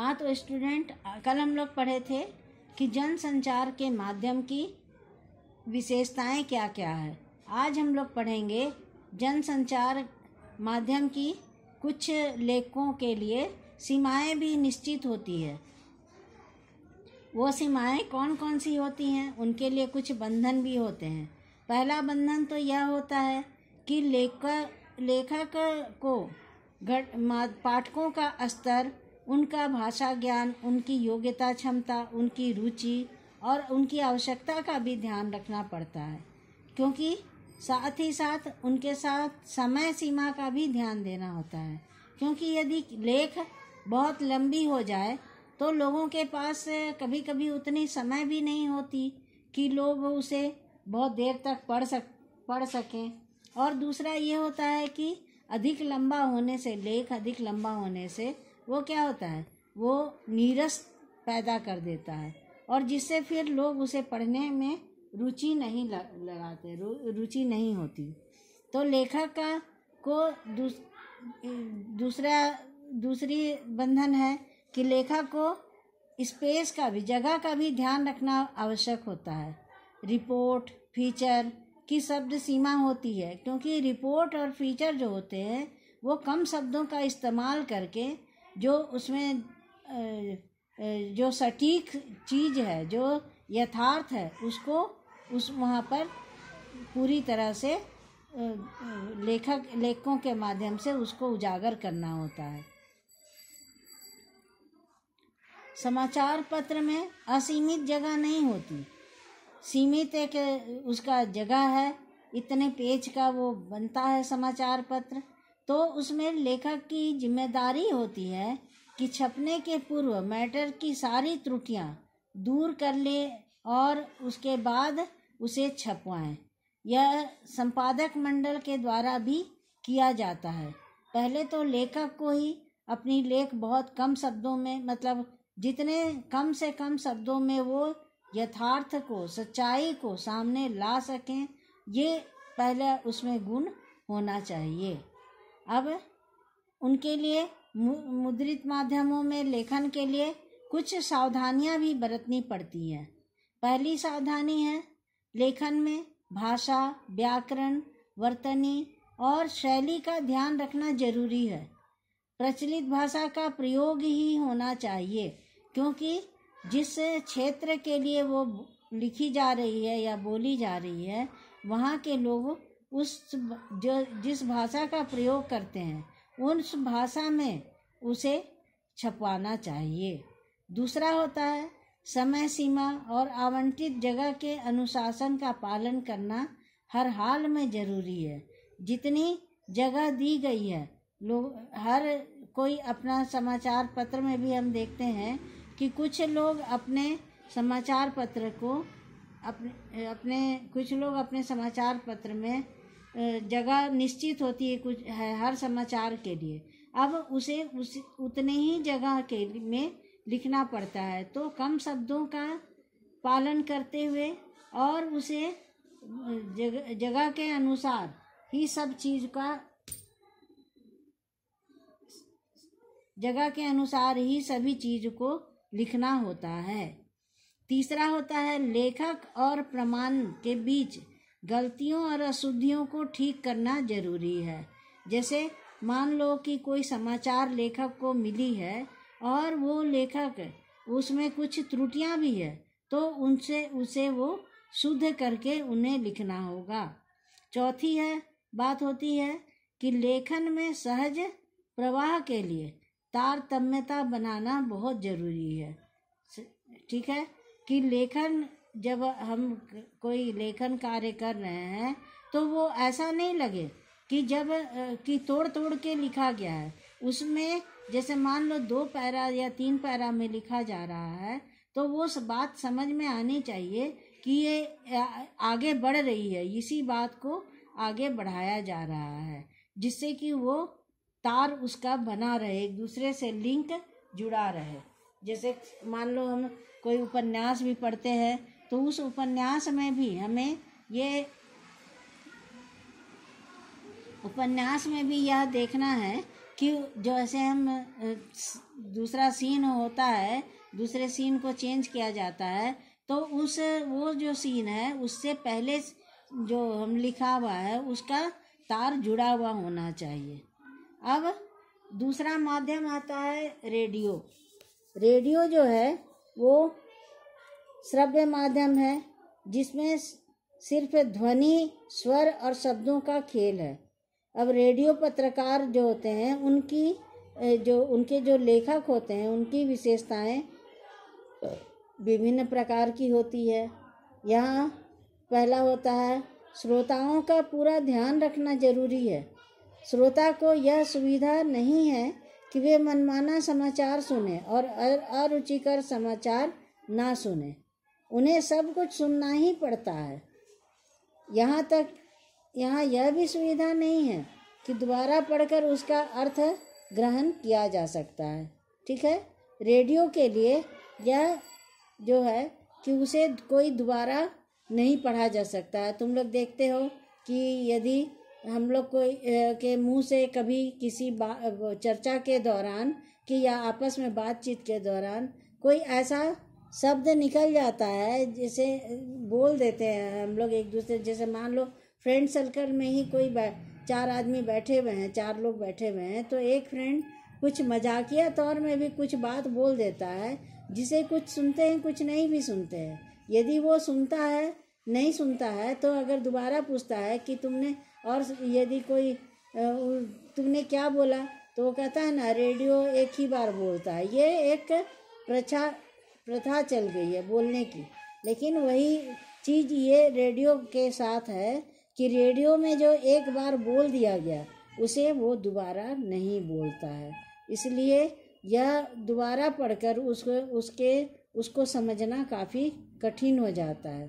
हाँ, तो स्टूडेंट, कल हम लोग पढ़े थे कि जनसंचार के माध्यम की विशेषताएं क्या क्या है। आज हम लोग पढ़ेंगे जनसंचार माध्यम की कुछ लेखकों के लिए सीमाएं भी निश्चित होती है। वो सीमाएं कौन कौन सी होती हैं, उनके लिए कुछ बंधन भी होते हैं। पहला बंधन तो यह होता है कि लेखक को पाठकों का स्तर, उनका भाषा ज्ञान, उनकी योग्यता क्षमता, उनकी रुचि और उनकी आवश्यकता का भी ध्यान रखना पड़ता है, क्योंकि साथ ही साथ उनके साथ समय सीमा का भी ध्यान देना होता है। क्योंकि यदि लेख बहुत लंबी हो जाए तो लोगों के पास कभी कभी उतनी समय भी नहीं होती कि लोग उसे बहुत देर तक पढ़ सकें। और दूसरा ये होता है कि लेख अधिक लंबा होने से वो क्या होता है, वो नीरस पैदा कर देता है और जिससे फिर लोग उसे पढ़ने में रुचि नहीं लगाते, रुचि नहीं होती। तो लेखक को दूसरी बंधन है कि लेखक को स्पेस का भी, जगह का भी ध्यान रखना आवश्यक होता है। रिपोर्ट, फीचर की शब्द सीमा होती है, क्योंकि रिपोर्ट और फीचर जो होते हैं वो कम शब्दों का इस्तेमाल करके जो उसमें जो सटीक चीज़ है, जो यथार्थ है, उसको वहाँ पर पूरी तरह से लेखकों के माध्यम से उसको उजागर करना होता है। समाचार पत्र में असीमित जगह नहीं होती, सीमित एक उसका जगह है, इतने पेज का वो बनता है समाचार पत्र। तो उसमें लेखक की जिम्मेदारी होती है कि छपने के पूर्व मैटर की सारी त्रुटियां दूर कर ले और उसके बाद उसे छपवाएं। यह संपादक मंडल के द्वारा भी किया जाता है। पहले तो लेखक को ही अपनी लेख बहुत कम शब्दों में, मतलब जितने कम से कम शब्दों में वो यथार्थ को, सच्चाई को सामने ला सकें, ये पहले उसमें गुण होना चाहिए। अब उनके लिए मुद्रित माध्यमों में लेखन के लिए कुछ सावधानियां भी बरतनी पड़ती है। पहली सावधानी है, लेखन में भाषा, व्याकरण, वर्तनी और शैली का ध्यान रखना जरूरी है। प्रचलित भाषा का प्रयोग ही होना चाहिए, क्योंकि जिस क्षेत्र के लिए वो लिखी जा रही है या बोली जा रही है, वहाँ के लोग जिस भाषा का प्रयोग करते हैं उस भाषा में उसे छपवाना चाहिए। दूसरा होता है समय सीमा और आवंटित जगह के अनुशासन का पालन करना हर हाल में जरूरी है। जितनी जगह दी गई है, लोग हर कोई अपना समाचार पत्र में भी हम देखते हैं कि कुछ लोग अपने समाचार पत्र को कुछ लोग अपने समाचार पत्र में जगह निश्चित होती है कुछ है हर समाचार के लिए, अब उसे उतने ही जगह के में लिखना पड़ता है। तो कम शब्दों का पालन करते हुए और उसे जगह के अनुसार ही सब चीज का, जगह के अनुसार ही सभी चीज को लिखना होता है। तीसरा होता है, लेखक और प्रमाण के बीच गलतियों और अशुद्धियों को ठीक करना जरूरी है। जैसे मान लो कि कोई समाचार लेखक को मिली है और वो लेखक उसमें कुछ त्रुटियां भी है, तो उसे वो शुद्ध करके उन्हें लिखना होगा। चौथी बात होती है कि लेखन में सहज प्रवाह के लिए तारतम्यता बनाना बहुत जरूरी है। ठीक है कि लेखन, जब हम कोई लेखन कार्य कर रहे हैं तो वो ऐसा नहीं लगे कि तोड़ के लिखा गया है। उसमें जैसे मान लो 2 पैरा या 3 पैरा में लिखा जा रहा है, तो वो बात समझ में आनी चाहिए कि ये आगे बढ़ रही है, इसी बात को आगे बढ़ाया जा रहा है, जिससे कि वो तार उसका बना रहे, एक दूसरे से लिंक जुड़ा रहे। जैसे मान लो हम कोई उपन्यास भी पढ़ते हैं, तो उस उपन्यास में भी हमें यह देखना है कि जो ऐसे हम दूसरा सीन होता है, दूसरे सीन को चेंज किया जाता है, तो वो जो सीन है उससे पहले जो हम लिखा हुआ है उसका तार जुड़ा हुआ होना चाहिए। अब दूसरा माध्यम आता है रेडियो। रेडियो जो है वो श्रव्य माध्यम है, जिसमें सिर्फ ध्वनि, स्वर और शब्दों का खेल है। अब रेडियो पत्रकार जो होते हैं उनके जो लेखक होते हैं उनकी विशेषताएं विभिन्न प्रकार की होती है। यहाँ पहला होता है, श्रोताओं का पूरा ध्यान रखना जरूरी है। श्रोता को यह सुविधा नहीं है कि वे मनमाना समाचार सुने और अरुचिकर समाचार ना सुने। उन्हें सब कुछ सुनना ही पड़ता है। यहाँ यह भी सुविधा नहीं है कि दोबारा पढ़कर उसका अर्थ ग्रहण किया जा सकता है। ठीक है, रेडियो के लिए यह जो है कि उसे कोई दोबारा नहीं पढ़ा जा सकता है। तुम लोग देखते हो कि यदि हम लोग कोई के मुंह से कभी किसी चर्चा के दौरान कि या आपस में बातचीत के दौरान कोई ऐसा शब्द निकल जाता है, जैसे बोल देते हैं हम लोग एक दूसरे, जैसे मान लो फ्रेंड सर्कल में ही कोई 4 आदमी बैठे हुए हैं, 4 लोग बैठे हुए हैं, तो एक फ्रेंड कुछ मजाकिया तौर में भी कुछ बात बोल देता है, जिसे कुछ सुनते हैं कुछ नहीं भी सुनते हैं। यदि वो सुनता है नहीं सुनता है तो अगर दोबारा पूछता है कि तुमने, और यदि कोई तुमने क्या बोला, तो वो कहता है ना रेडियो एक ही बार बोलता है। ये एक प्रथा चल गई है बोलने की। लेकिन वही चीज़ ये रेडियो के साथ है कि रेडियो में जो एक बार बोल दिया गया उसे वो दोबारा नहीं बोलता है। इसलिए यह दोबारा पढ़कर उसको समझना काफ़ी कठिन हो जाता है।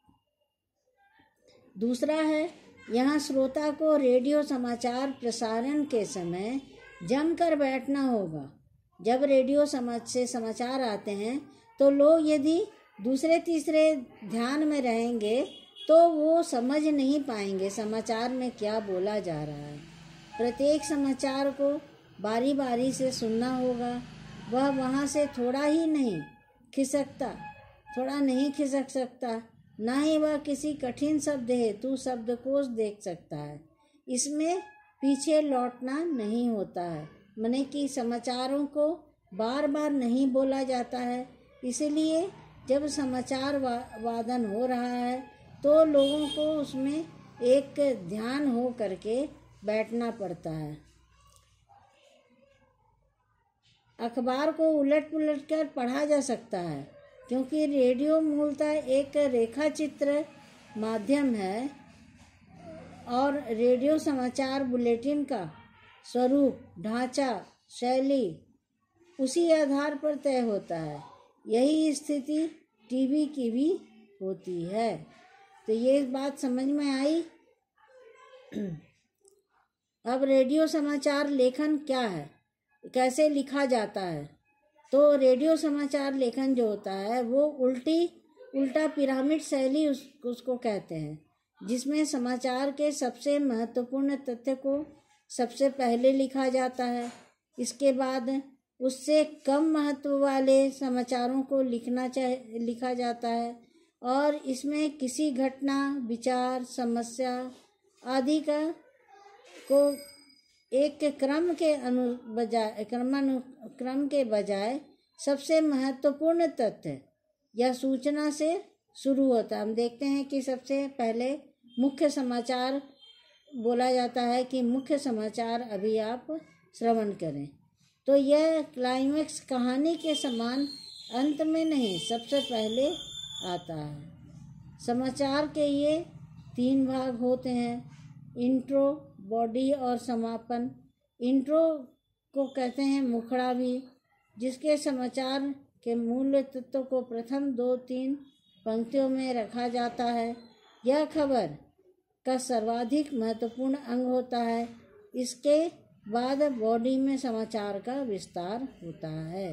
दूसरा है, यहाँ श्रोता को रेडियो समाचार प्रसारण के समय जमकर बैठना होगा। जब रेडियो से समाचार आते हैं तो लोग यदि दूसरे तीसरे ध्यान में रहेंगे तो वो समझ नहीं पाएंगे समाचार में क्या बोला जा रहा है। प्रत्येक समाचार को बारी बारी से सुनना होगा। वह वहाँ से थोड़ा नहीं खिसक सकता, ना ही वह किसी कठिन शब्द हेतु शब्दकोश देख सकता है। इसमें पीछे लौटना नहीं होता है, माने कि समाचारों को बार बार नहीं बोला जाता है। इसलिए जब समाचार वादन हो रहा है तो लोगों को उसमें एक ध्यान हो करके बैठना पड़ता है। अखबार को उलट पुलट कर पढ़ा जा सकता है, क्योंकि रेडियो मूलतः एक रेखा चित्र माध्यम है और रेडियो समाचार बुलेटिन का स्वरूप, ढांचा, शैली उसी आधार पर तय होता है। यही स्थिति टीवी की भी होती है। तो ये बात समझ में आई। अब रेडियो समाचार लेखन क्या है, कैसे लिखा जाता है? तो रेडियो समाचार लेखन जो होता है वो उल्टा पिरामिड शैली उसको कहते हैं, जिसमें समाचार के सबसे महत्वपूर्ण तथ्य को सबसे पहले लिखा जाता है। इसके बाद उससे कम महत्व वाले समाचारों को लिखा जाता है और इसमें किसी घटना, विचार, समस्या आदि को एक क्रमानुक्रम के बजाय सबसे महत्वपूर्ण तथ्य या सूचना से शुरू होता है। हम देखते हैं कि सबसे पहले मुख्य समाचार बोला जाता है कि मुख्य समाचार अभी आप श्रवण करें। तो यह क्लाइमेक्स कहानी के समान अंत में नहीं, सबसे पहले आता है। समाचार के ये 3 भाग होते हैं, इंट्रो, बॉडी और समापन। इंट्रो को कहते हैं मुखड़ा भी, जिसके समाचार के मूल तत्व को प्रथम 2-3 पंक्तियों में रखा जाता है। यह खबर का सर्वाधिक महत्वपूर्ण अंग होता है। इसके बाद बॉडी में समाचार का विस्तार होता है।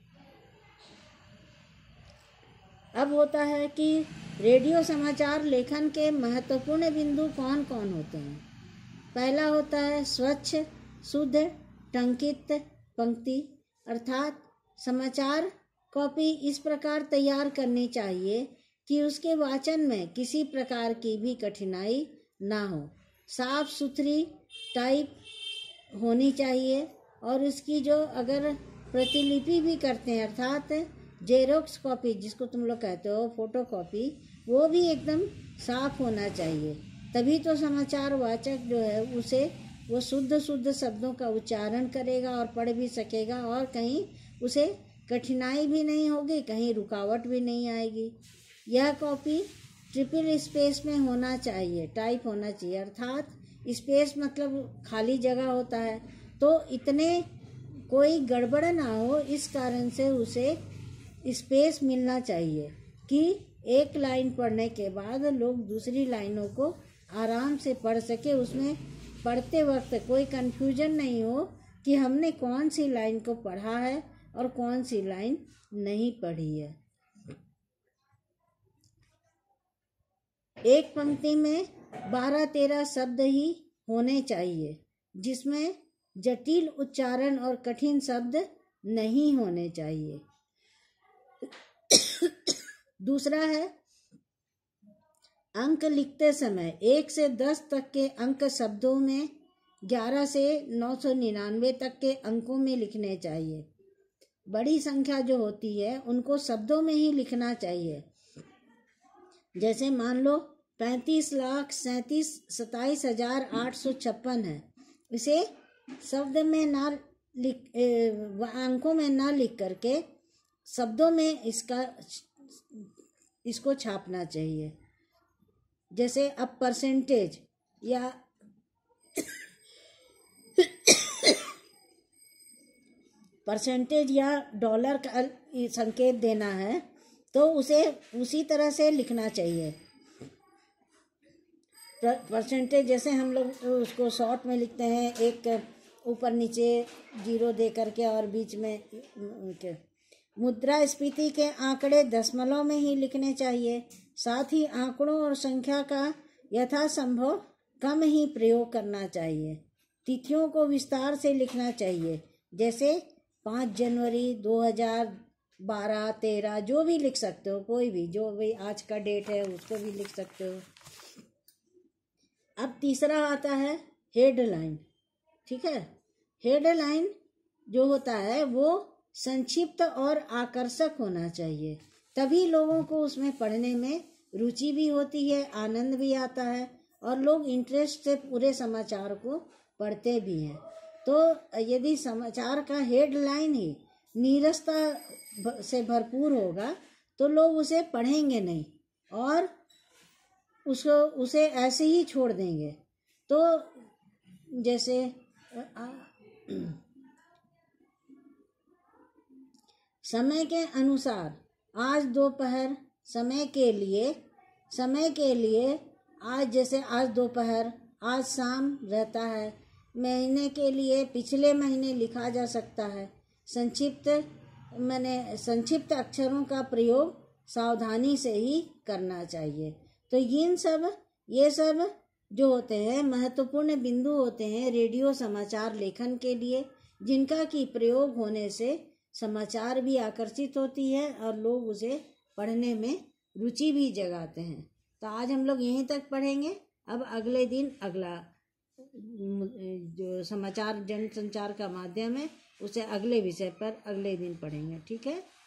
अब होता है कि रेडियो समाचार लेखन के महत्वपूर्ण बिंदु कौन कौन होते हैं। पहला होता है स्वच्छ, शुद्ध, टंकित पंक्ति अर्थात समाचार कॉपी इस प्रकार तैयार करनी चाहिए कि उसके वाचन में किसी प्रकार की भी कठिनाई ना हो। साफ सुथरी टाइप होनी चाहिए और उसकी जो अगर प्रतिलिपि भी करते हैं अर्थात जेरोक्स कॉपी जिसको तुम लोग कहते हो फोटो कॉपी, वो भी एकदम साफ होना चाहिए। तभी तो समाचार वाचक जो है उसे वो शुद्ध शब्दों का उच्चारण करेगा और पढ़ भी सकेगा और कहीं उसे कठिनाई भी नहीं होगी, कहीं रुकावट भी नहीं आएगी। यह कॉपी ट्रिपल स्पेस में होना चाहिए, टाइप होना चाहिए अर्थात स्पेस मतलब खाली जगह होता है, तो इतने कोई गड़बड़ ना हो इस कारण से उसे स्पेस मिलना चाहिए कि एक लाइन पढ़ने के बाद लोग दूसरी लाइनों को आराम से पढ़ सके। उसमें पढ़ते वक्त कोई कंफ्यूजन नहीं हो कि हमने कौन सी लाइन को पढ़ा है और कौन सी लाइन नहीं पढ़ी है। एक पंक्ति में 12-13 शब्द ही होने चाहिए, जिसमें जटिल उच्चारण और कठिन शब्द नहीं होने चाहिए। दूसरा है अंक लिखते समय 1 से 10 तक के अंक शब्दों में, 11 से 999 तक के अंकों में लिखने चाहिए। बड़ी संख्या जो होती है उनको शब्दों में ही लिखना चाहिए। जैसे मान लो 35,37,27,856 है, इसे शब्द में ना लिख अंकों में ना लिख करके शब्दों में इसको छापना चाहिए। जैसे अब परसेंटेज या डॉलर का संकेत देना है तो उसे उसी तरह से लिखना चाहिए। परसेंटेज जैसे हम लोग उसको शॉर्ट में लिखते हैं, एक ऊपर नीचे 0 दे करके और बीच में मुद्रास्फीति के आंकड़े दशमलव में ही लिखने चाहिए। साथ ही आंकड़ों और संख्या का यथासंभव कम ही प्रयोग करना चाहिए। तिथियों को विस्तार से लिखना चाहिए, जैसे 5 जनवरी 2012, 13 जो भी लिख सकते हो, कोई भी जो भी आज का डेट है उसको भी लिख सकते हो। अब तीसरा आता है हेडलाइन। ठीक है, हेडलाइन जो होता है वो संक्षिप्त और आकर्षक होना चाहिए, तभी लोगों को उसमें पढ़ने में रुचि भी होती है, आनंद भी आता है और लोग इंटरेस्ट से पूरे समाचार को पढ़ते भी हैं। तो यदि समाचार का हेडलाइन ही नीरसता से भरपूर होगा तो लोग उसे पढ़ेंगे नहीं और उसे ऐसे ही छोड़ देंगे। तो जैसे समय के अनुसार आज दोपहर समय के लिए आज, जैसे आज दोपहर, आज शाम रहता है। महीने के लिए पिछले महीने लिखा जा सकता है। संक्षिप्त अक्षरों का प्रयोग सावधानी से ही करना चाहिए। तो ये सब जो होते हैं महत्वपूर्ण बिंदु होते हैं रेडियो समाचार लेखन के लिए, जिनका की प्रयोग होने से समाचार भी आकर्षित होती है और लोग उसे पढ़ने में रुचि भी जगाते हैं। तो आज हम लोग यहीं तक पढ़ेंगे। अब अगले दिन अगला जो समाचार जनसंचार का माध्यम है उसे अगले विषय पर अगले दिन पढ़ेंगे। ठीक है।